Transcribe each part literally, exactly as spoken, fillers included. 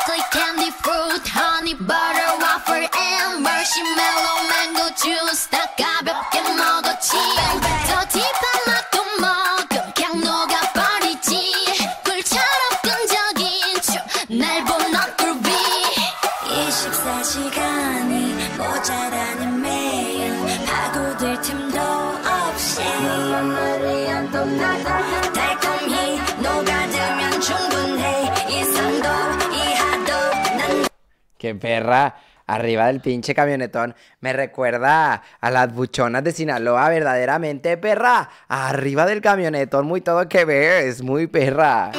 Chocolate candy fruit, honey butter waffle and marshmallow mango juice 다 가볍게 먹었지 더 딥한 맛도 먹음 그냥 녹아버리지 꿀처럼 끈적인 춤날 본 넌 groovy 이십사 시간이 모자라는 매일 파고들 틈도 없이 말이야 또 나가 달콤히 녹아들면 충분해 이상도 이하도 난 ¡Qué perra! Arriba del pinche camionetón. Me recuerda a las buchonas de Sinaloa, verdaderamente perra. Arriba del camionetón, muy todo que ver, es muy perra.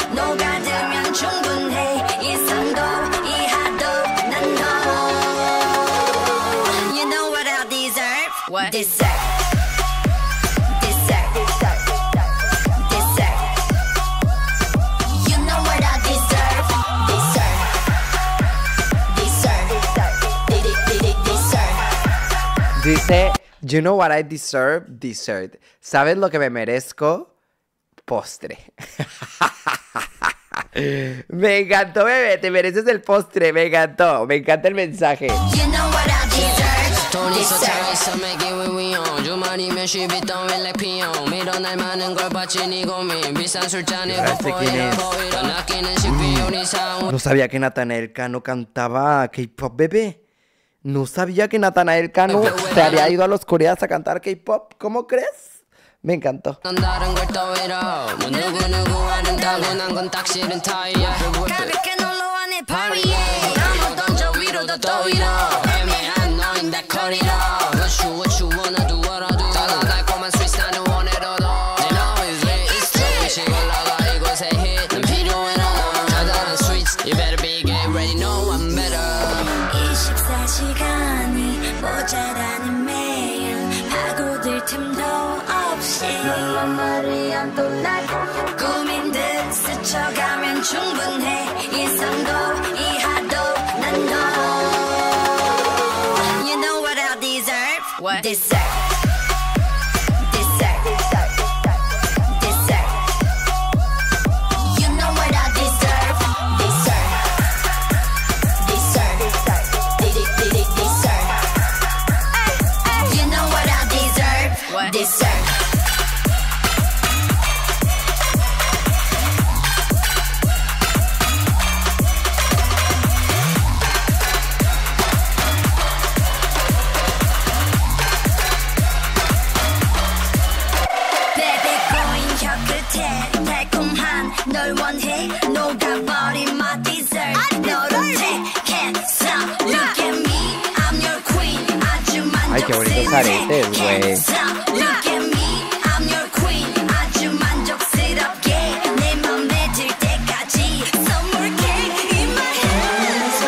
What? Dessert. Dice, you know what I deserve? Dessert. ¿Sabes lo que me merezco? Postre. Me encantó, bebé. Te mereces el postre. Me encantó. Me encanta el mensaje. You know what I deserve? No sabía que Natanael Cano cantaba K-pop, bebé. No sabía que Natanael Cano se había ido a los Coreas a cantar K-pop. ¿Cómo crees? Me encantó. 모자라는 매일 파고들 틈도 없이 말이야 또 나가 꾸민 듯 스쳐가면 충분해 이상도 이하도 난 너 You know what I deserve? What? Dessert. 널 원해 녹아버린 my dessert 너를 택했어 Look at me I'm your queen 아주 Ay, qué bonitos aretes, güey. Look at me I'm your queen 아주 만족스럽게 내 맘에 들 때까지 Summer cake in my hands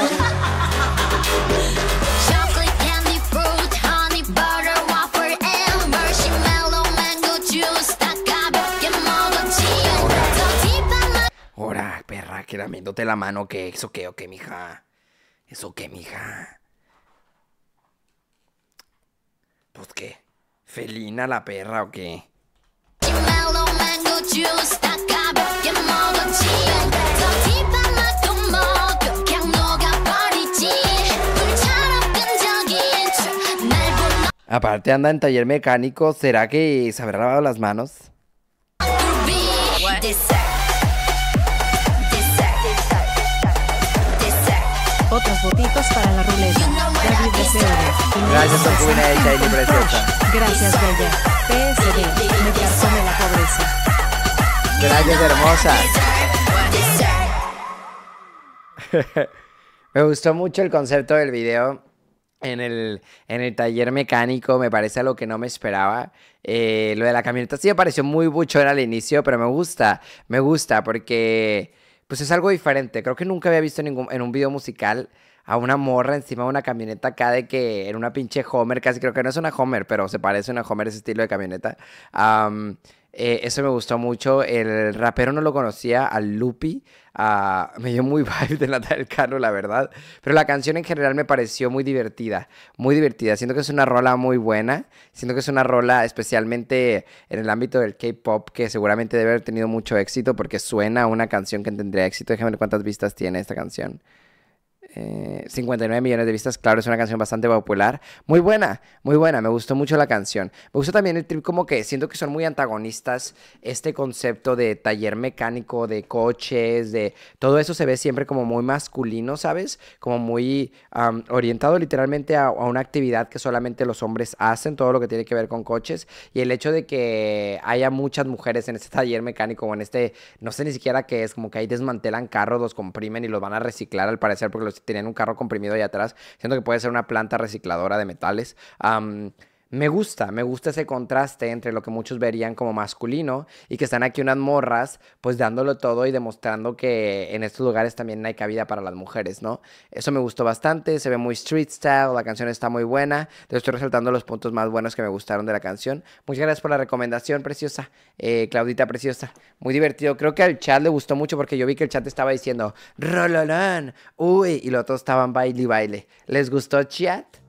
Chocolate candy fruit honey butter waffle and marshmallow mango juice 다 가볍게 먹었지 Ahora, perra, que lamiéndote la mano, ¿qué? ¿Eso qué o qué, mija? ¿Eso qué, mija? Pues, ¿qué? ¿Felina la perra o qué? Aparte anda en taller mecánico, ¿será que se habrá lavado las manos? Otros votitos para la ruleta. David D C R. Gracias, concubina de Shiny preciosa. Gracias, bella. P S D. Me carcome la pobreza. Gracias, hermosa. Me gustó mucho el concepto del video. En el, en el taller mecánico me parece algo que no me esperaba. Eh, lo de la camioneta sí me pareció muy buchón al inicio, pero me gusta. Me gusta porque pues es algo diferente. Creo que nunca había visto ningún, en un video musical a una morra encima de una camioneta acá de que en una pinche Homer, casi creo que no es una Homer, pero se parece a una Homer ese estilo de camioneta. Um, Eh, eso me gustó mucho. El rapero no lo conocía, al Lupi. Ah, me dio muy vibe de Nata del Cano, la verdad. Pero la canción en general me pareció muy divertida. Muy divertida. Siento que es una rola muy buena. Siento que es una rola especialmente en el ámbito del K-pop que seguramente debe haber tenido mucho éxito porque suena a una canción que tendría éxito. Déjame ver cuántas vistas tiene esta canción. Eh, cincuenta y nueve millones de vistas, claro, es una canción bastante popular. Muy buena, muy buena, me gustó mucho la canción. Me gusta también el trip como que siento que son muy antagonistas. Este concepto de taller mecánico, de coches, de todo eso se ve siempre como muy masculino, ¿sabes? Como muy um, orientado literalmente a, a una actividad que solamente los hombres hacen, todo lo que tiene que ver con coches. Y el hecho de que haya muchas mujeres en este taller mecánico o en este, no sé ni siquiera qué es, como que ahí desmantelan carros, los comprimen y los van a reciclar al parecer porque los tenían un carro comprimido ahí atrás. Siento que puede ser una planta recicladora de metales. Um, me gusta, me gusta ese contraste entre lo que muchos verían como masculino y que están aquí unas morras pues dándolo todo y demostrando que en estos lugares también hay cabida para las mujeres, ¿no? Eso me gustó bastante, se ve muy street style, la canción está muy buena. Te estoy resaltando los puntos más buenos que me gustaron de la canción. Muchas gracias por la recomendación, preciosa, eh, Claudita preciosa. Muy divertido, creo que al chat le gustó mucho porque yo vi que el chat estaba diciendo rololán, uy, y los otros estaban baile y baile. ¿Les gustó, chat?